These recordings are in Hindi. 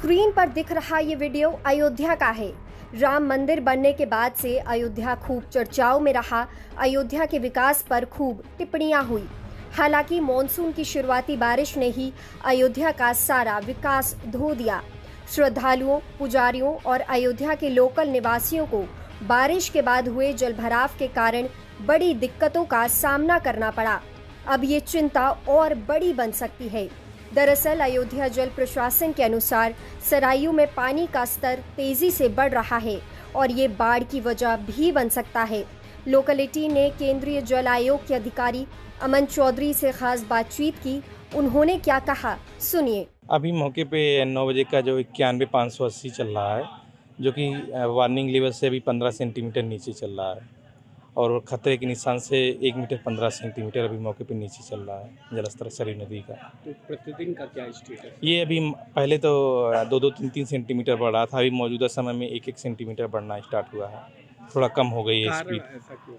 स्क्रीन पर दिख रहा ये वीडियो अयोध्या का है। राम मंदिर बनने के बाद से अयोध्या खूब चर्चाओं में रहा। अयोध्या के विकास पर खूब टिप्पणियां हुई। हालांकि मॉनसून की शुरुआती बारिश ने ही अयोध्या का सारा विकास धो दिया। श्रद्धालुओं, पुजारियों और अयोध्या के लोकल निवासियों को बारिश के बाद हुए जलभराव के कारण बड़ी दिक्कतों का सामना करना पड़ा। अब ये चिंता और बड़ी बन सकती है। दरअसल अयोध्या जल प्रशासन के अनुसार सरायू में पानी का स्तर तेजी से बढ़ रहा है और ये बाढ़ की वजह भी बन सकता है। लोकेलिटी ने केंद्रीय जल आयोग के अधिकारी अमन चौधरी से खास बातचीत की। उन्होंने क्या कहा, सुनिए। अभी मौके पे 9 बजे का जो 91,580 चल रहा है, जो कि वार्निंग लेवल से अभी 15 सेंटीमीटर नीचे चल रहा है और खतरे के निशान से 1 मीटर 15 सेंटीमीटर अभी मौके पे नीचे चल रहा है जलस्तर सरयू नदी का। तो प्रतिदिन का क्या स्टेटस? ये अभी पहले तो 2-2, 3-3 सेंटीमीटर बढ़ रहा था, अभी मौजूदा समय में 1-1 सेंटीमीटर बढ़ना स्टार्ट हुआ है। थोड़ा कम हो गई है स्पीड। ऐसा क्यों?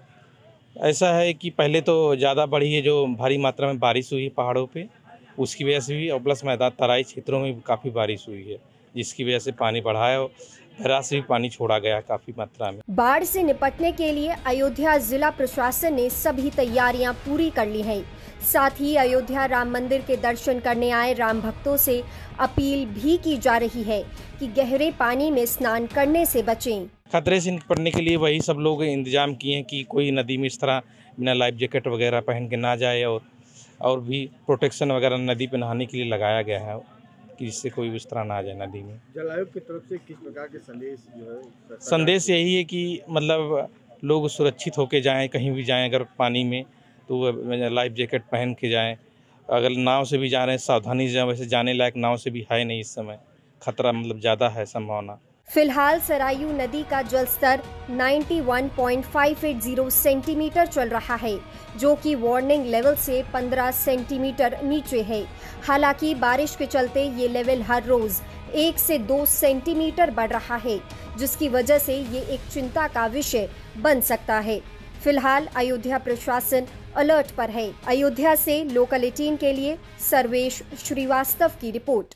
ऐसा है कि पहले तो ज़्यादा बढ़ी है, जो भारी मात्रा में बारिश हुई है पहाड़ों पे, उसकी वजह से भी, और प्लस मैदान तराई क्षेत्रों में भी काफ़ी बारिश हुई है, जिसकी वजह से पानी बढ़ा है और बैराज से भी पानी छोड़ा गया काफ़ी मात्रा में। बाढ़ से निपटने के लिए अयोध्या जिला प्रशासन ने सभी तैयारियां पूरी कर ली हैं। साथ ही अयोध्या राम मंदिर के दर्शन करने आए राम भक्तों से अपील भी की जा रही है कि गहरे पानी में स्नान करने से बचें। खतरे से निपटने के लिए वही सब लोग इंतजाम किए हैं कि कोई नदी में इस तरह बिना लाइफ जैकेट वगैरह पहन के ना जाए, और भी प्रोटेक्शन वगैरह नदी पे नहाने के लिए लगाया गया है कि जिससे कोई इस तरह ना आ जाए नदी में। जल आयोग की तरफ से किस प्रकार के संदेश जो है? संदेश यही है कि मतलब लोग सुरक्षित होके जाएं, कहीं भी जाएं अगर पानी में तो लाइफ जैकेट पहन के जाएं। अगर नाव से भी जा रहे हैं सावधानी से जाएं, वैसे जाने लायक नाव से भी है नहीं इस समय, खतरा मतलब ज़्यादा है संभावना। फिलहाल सरयू नदी का जलस्तर 91.580 सेंटीमीटर चल रहा है, जो कि वार्निंग लेवल से 15 सेंटीमीटर नीचे है। हालांकि बारिश के चलते ये लेवल हर रोज 1 से 2 सेंटीमीटर बढ़ रहा है, जिसकी वजह से ये एक चिंता का विषय बन सकता है। फिलहाल अयोध्या प्रशासन अलर्ट पर है। अयोध्या से लोकल 18 के लिए सर्वेश श्रीवास्तव की रिपोर्ट।